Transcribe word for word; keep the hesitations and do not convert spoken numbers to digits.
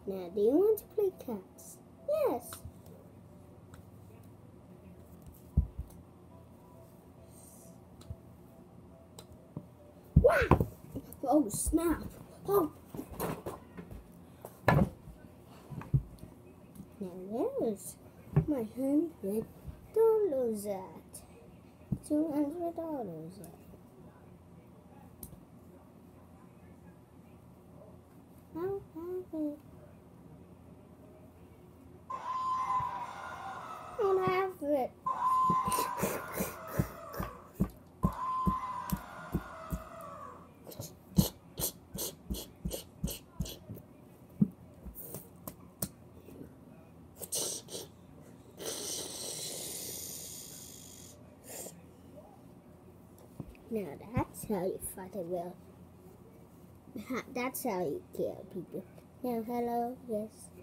Now, do you want to play cats? Yes. Wow! Oh, snap. Oh. Now, where's my hundred dollars at? Two hundred dollars at? I don't have it. I don't have it. Now that's how you fight a will. That's how you kill people. Now, hello, yes.